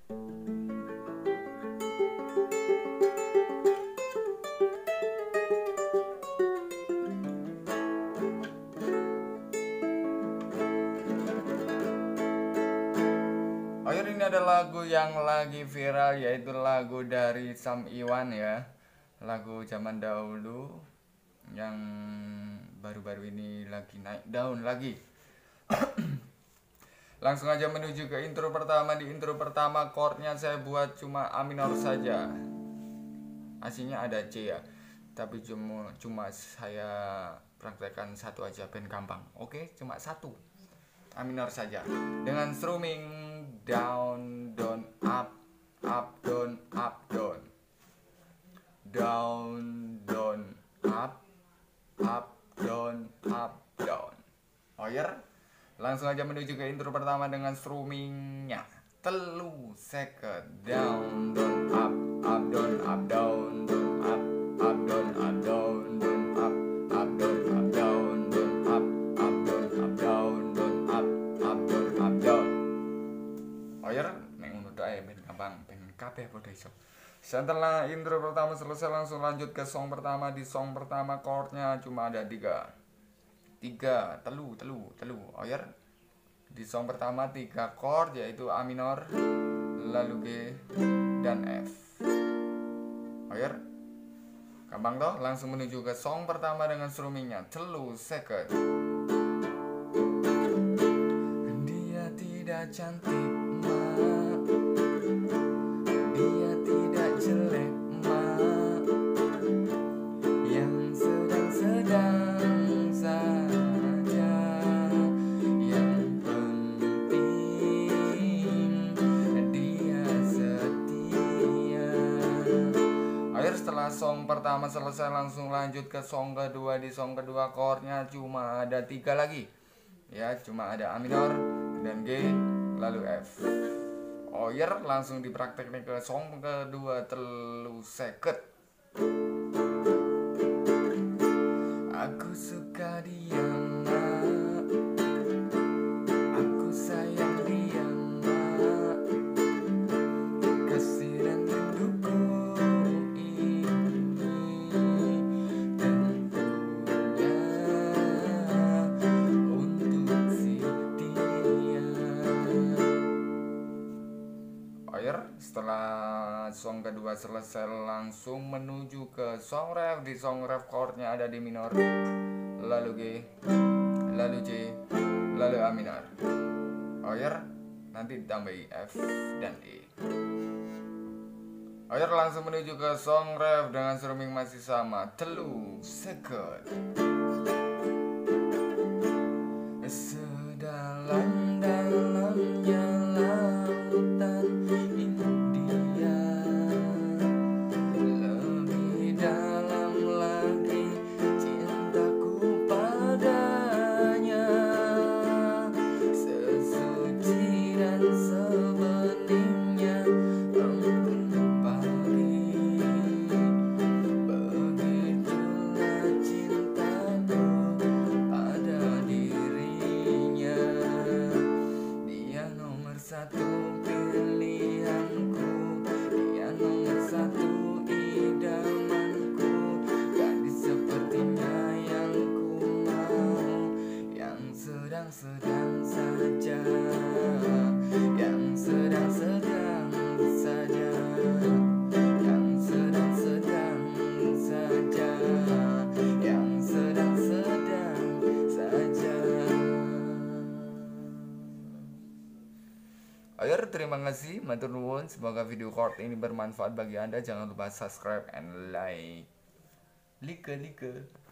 Akhir ini ada lagu yang lagi viral, yaitu lagu dari Sam Iwan ya. Lagu zaman dahulu yang baru-baru ini lagi naik daun lagi. Langsung aja menuju ke intro pertama. Di intro pertama chordnya saya buat cuma A minor saja. Aslinya ada C ya, tapi cuma saya praktekkan satu aja ben gampang. Oke, cuma satu A minor saja dengan strumming down down up up down down down down up down down. Oyer, langsung aja menuju ke intro pertama dengan strummingnya. Telu second down down up down down up down down up down down up down down. Oyer, nek ngono tok ae ben gampang, ben kabeh padha iso. Setelah intro pertama selesai, langsung lanjut ke song pertama. Di song pertama chordnya cuma ada tiga, telu. Oyer, di song pertama 3 chord, yaitu A minor, lalu G dan F. Oyer, gampang toh? Langsung menuju ke song pertama dengan strummingnya. Telu second. Dia tidak cantik, dia tidak jelek, yang sedang-sedang saja, yang penting dia setia. Akhir setelah song pertama selesai, langsung lanjut ke song kedua. Di song kedua chordnya cuma ada 3 lagi ya, cuma ada A minor dan G lalu F. Oyer, langsung dipraktekkan ke song kedua. Telu seket. Aku suka dia, aku sayang dia, kasih dan rinduku ini tentunya untuk si dia. Oyer, setelah song kedua selesai, langsung menuju ke song ref. Di song ref chordnya ada di minor, lalu G, lalu C, lalu A minor. Oyer, nanti ditambahi F dan E. Oyer, langsung menuju ke song ref dengan strumming masih sama. Telu second. Sedalam-dalamnya lautan India, lebih dalam lagi cintaku padanya, sesuci dan sebeningnya embun pagi, begitulah cintaku pada dirinya. Dia nomor satu pilihanku, dia nomor satu idamanku, gadis sepertinya yang ku mau, yang sedang-sedang saja, yang sedang-sedang saja, yang sedang-sedang saja, yang sedang-sedang saja. Ayo, terima kasih, matur nuwun. Semoga video chord ini bermanfaat bagi Anda. Jangan lupa subscribe and like. Like.